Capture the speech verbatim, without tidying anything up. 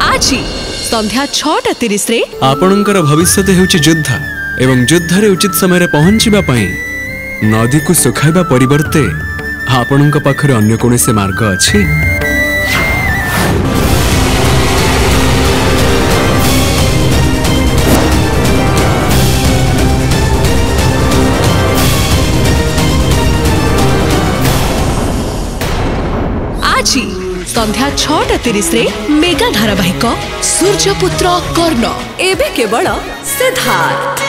आज संध्या छटा तीस रे आपणकर भविष्य हेउछि युद्ध एवं युद्ध रे उचित समय रे पहुंचीबा पई नदी को सुखाइबा परिवर्ते आपणक पाखरे अन्य कोनोसे मार्ग अछि। आज संध्या छटा तीस रे मेगा धारावाहिक सूर्यपुत्र कर्ण एबे केवल सिद्धार्थ।